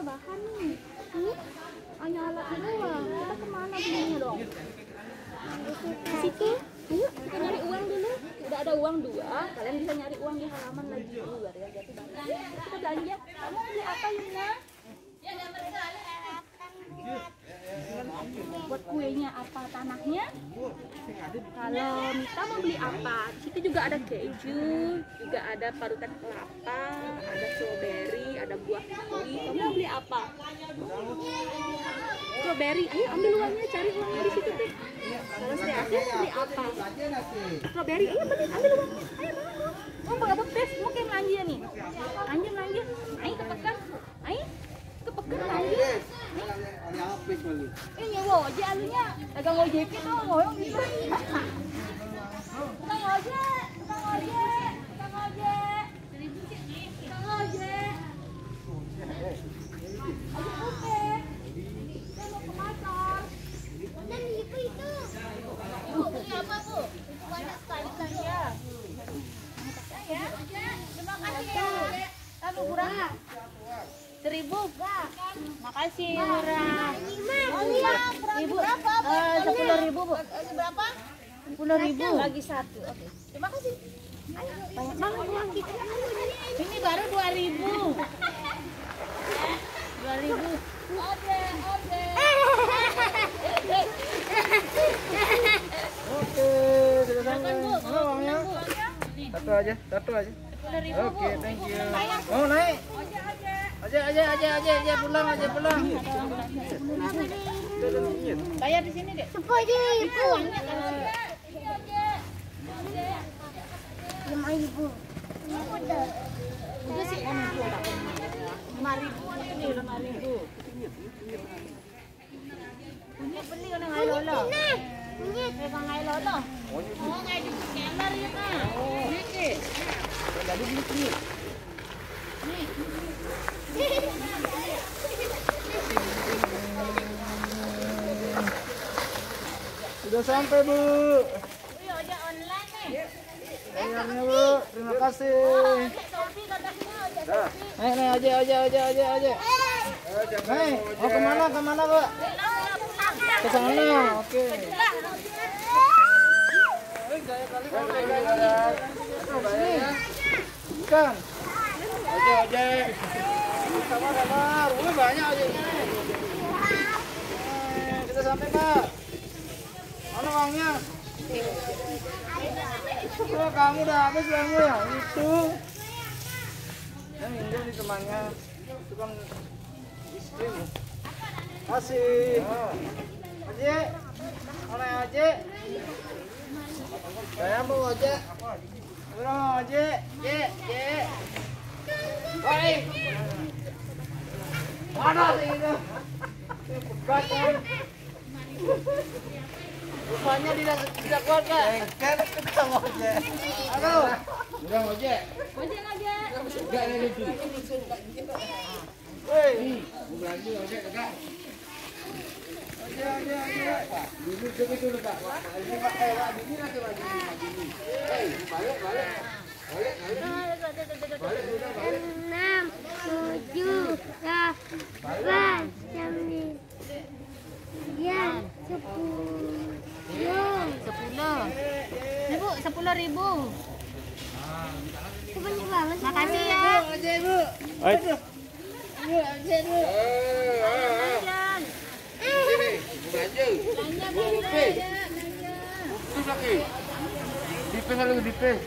tambahan nih. Hanya alat doang. Kita kemana belinya dong? Di situ. Ayo kita nyari uang dulu. Udah ada uang 2. Kalian bisa nyari uang di halaman lagi luar ya. Jadi kita belanja. Kamu beli apa Yuna? Buat kuenya apa, tanahnya? Kalau Mita mau beli apa? Di situ juga ada keju, juga ada parutan kelapa, ada strawberry, ada buah kiwi. Kamu mau beli apa? Strawberry. Ayo ambil uangnya, cari uangnya di situ tuh. Kalau Sri Asih beli apa? Strawberry. Ayo ambil uangnya. Ayo mau nggak bepes? Mau kayak belanja nih. Belanja. Ayo kepekan. Ayo kepekan belanja. Ini woje alunya, dagang ojek itu ngoyong gitu. Tukang ojek. Oke. Saya mau ke pasar. Dan itu. Bu, beli apa bu? Itu banyak sekali belanja. Ya. Terima kasih ya. Lalu murah. 1.000. Makasih murah. Ibu berapa? 10.000 bu. Berapa? 10.000. Lagi 1. Oke. Terima kasih. Ayo, banyak banget uang kita. Ini baru 2.000. 2.000. Oke, sudah sampai. Mana uangnya? Satu aja. 10.000. Oke, thank you. Mau naik? Aja pulang. Bayar di sini deh. 10.000. Uangnya kalau 5.000. udah sih kan itu udah 5.000 ini 5.000. Ini beli kan ngai lolo. Pegang ngai lolo. Oh ngai di scanner ya kan. Ini ke. Jadi beli. Nih. Sudah sampai bu. Iya ojek online nih. Bayarnya bu, terima kasih. Nih aja. Nih, mau kemana bu? Ke sana, oke. Ikan. Ojek. Sabar. Wih banyak ojeknya. Kita sampai pak. Mana uangnya? Oh, kamu udah habis uangnya ya? Itu. Yang minjem di temannya. Itu kan istri. Kasih. Ojek. Mana ojek? Saya mau ojek. Berapa ojek? Jek. Baik. Mana sih itu? Berat kan? Rupanya tidak kuat kak. Kan tukang ojek. Aduh. Tukang ojek. Ojek aja. Enggak ada lebih. Woi, belanja ojek kak. Ojek. Dulu itu kak. Ini pakai lah. Ini lagi balik. Balik. 6, 7, 8, 9, 10. Nih bu, 10.000. Banyak banget. Makasih ya. Ojek bu. Ojek bu. Jajan. Sini, belanja. Belanja. Itu lagi. Dipes lalu dipes.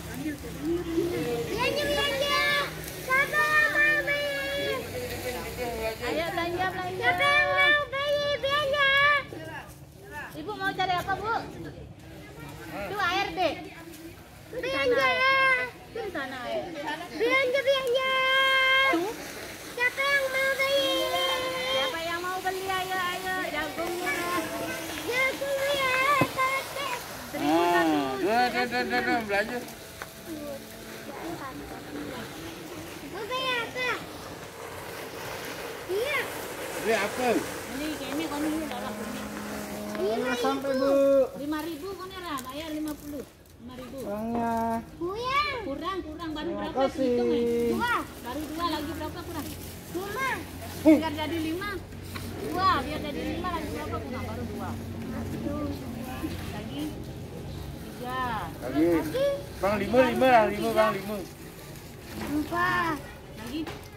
Belanja. Siapa yang mau beli? Ayo belanja. Siapa yang mau beli belanja? Ibu mau cari apa bu? Itu air deh. Belanja lah. Itu di sana air. Belanja. Siapa yang mau beli? Siapa yang mau beli? Ayo jagungnya. Jagung ya. 1.000 Belanja. Mau beli apa? Iya. Beli apel. Beli kayaknya kan ini darah. Uangnya sampai bu. 5.000 kan ya, bayar 50. 5.000. Uangnya. Kurang baru Terima berapa kasih. hitung ya? 2. Baru 2 lagi berapa kurang? 5. Biar jadi 5. 2, biar jadi 5 lagi berapa? Nah, baru 2. Lagi 3. Lagi. Bang 5 lah, 5 Bang 5. 4. Lagi